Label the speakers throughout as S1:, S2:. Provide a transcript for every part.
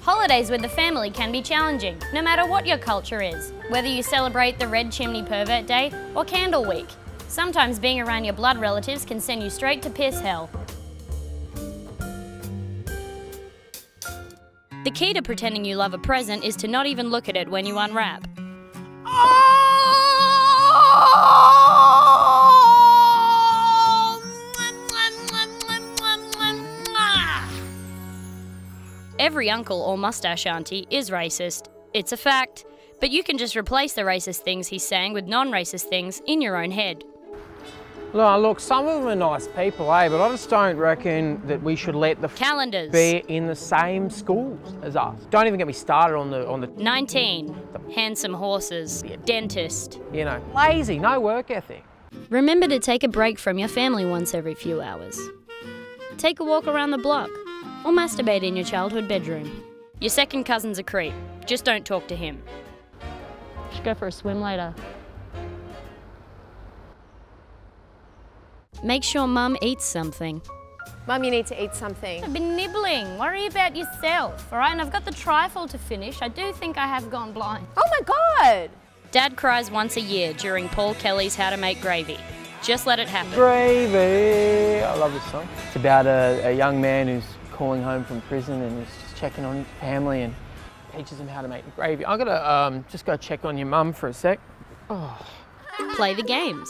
S1: Holidays with the family can be challenging, no matter what your culture is, whether you celebrate the Red Chimney Pervert Day or Candle Week. Sometimes being around your blood relatives can send you straight to piss hell. The key to pretending you love a present is to not even look at it when you unwrap. Every uncle or mustache auntie is racist. It's a fact. But you can just replace the racist things he's saying with non-racist things in your own head.
S2: Look, some of them are nice people, but I just don't reckon that we should let the
S1: calendars
S2: be in the same schools as us. Don't even get me started on the
S1: 19, handsome horses, dentist.
S2: You know, lazy, no work ethic.
S1: Remember to take a break from your family once every few hours. Take a walk around the block, or masturbate in your childhood bedroom. Your second cousin's a creep, just don't talk to him. Should go for a swim later. Make sure Mum eats something.
S3: Mum, you need to eat something.
S1: I've been nibbling. Worry about yourself, all right? And I've got the trifle to finish. I do think I have gone blind.
S3: Oh my God!
S1: Dad cries once a year during Paul Kelly's How to Make Gravy. Just let it happen.
S2: Gravy! I love this song. It's about a young man who's calling home from prison and is just checking on his family and teaches him how to make gravy. I'm gonna just go check on your mum for a sec. Oh.
S1: Play the games.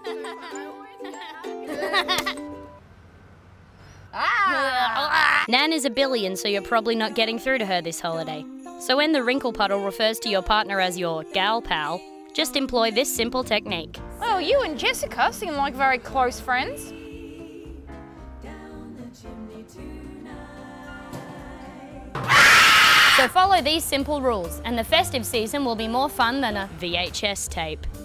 S1: Nan is a billion, so you're probably not getting through to her this holiday. So when the wrinkle puddle refers to your partner as your gal pal, just employ this simple technique.
S4: Well, you and Jessica seem like very close friends.
S1: So follow these simple rules, and the festive season will be more fun than a VHS tape.